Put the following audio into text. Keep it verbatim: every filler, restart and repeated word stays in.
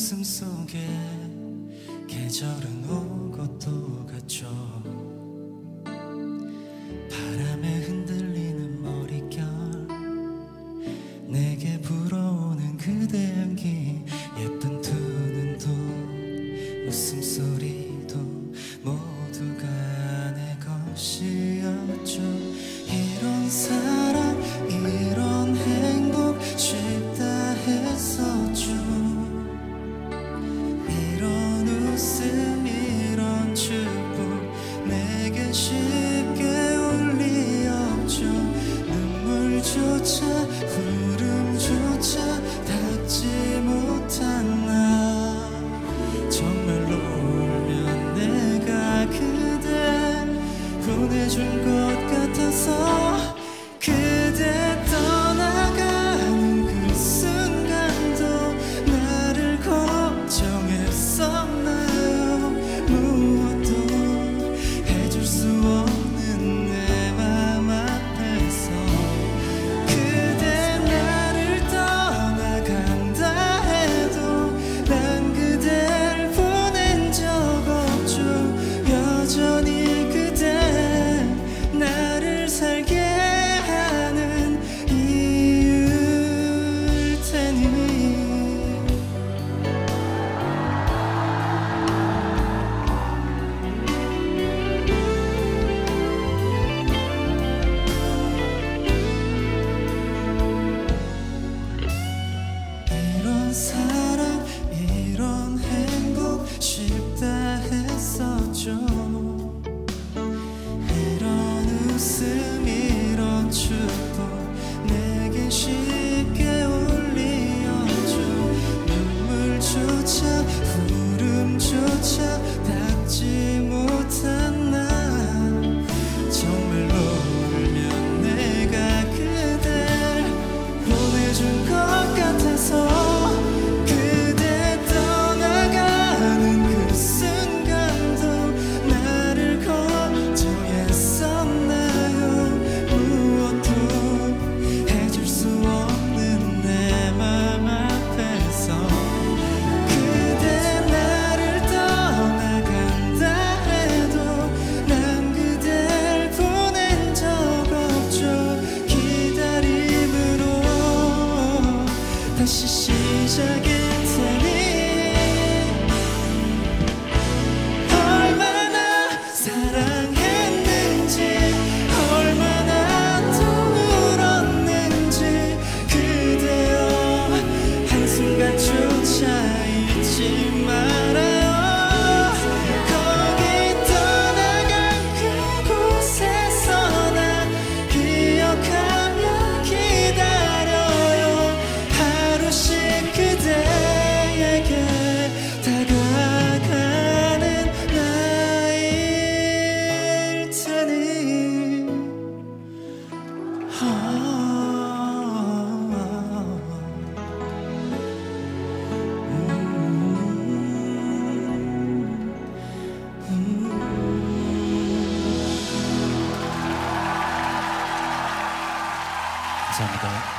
웃음 속에 계절은 오고 또 갔죠. 바람에 흔들리는 머릿결, 내게 불어오는 그대 향기, 예쁜 두 눈도 웃음소리도 모두가 내 것이었죠. 이런 사랑 이런 행복 쉽다 했었죠. 이런 웃음 이런 축복 내게 쉽게 올 리 없죠. 눈물조차 구름조차 닿지 못한 나, 정말로 울면 내가 그댈 보내줄 것 같아서. 그대 떠나가는 그 순간도 나를 걱정했었나요? 무엇도 해줄 수 없는 내 맘 앞에서 그대 나를 떠나간다 해도 난 그댈 보낸 적 없죠. 여전히 그대 나를 살게 하는 이유일 테니. 이런 사랑 이런 행복 쉽다 했었죠. 이런 웃음 이런 축복 내게 쉽게 올 리 없죠. 눈물조차 구름조차 닿지 못한 나, 정말로 울면 내가 그댈 보내준 것 같아서. 그대 떠나가는 그 순간도 나를 걱정했었나요? 무엇도 해줄 수 없는 내 맘 앞에서 그대 나를 떠나간다 해도 난 그댈 보낸 적 없죠. 기다림으로 다시 시작일 테니. 얼마나 사랑했는지 얼마나 또 울었는지 그대여 한순간조차 잊지 말아요. 거기 떠나간 그곳에서 나 기억하며 기다려요. 하루씩 그대에게 다가가는 나일 테니. 아, 음, 음. 감사합니다.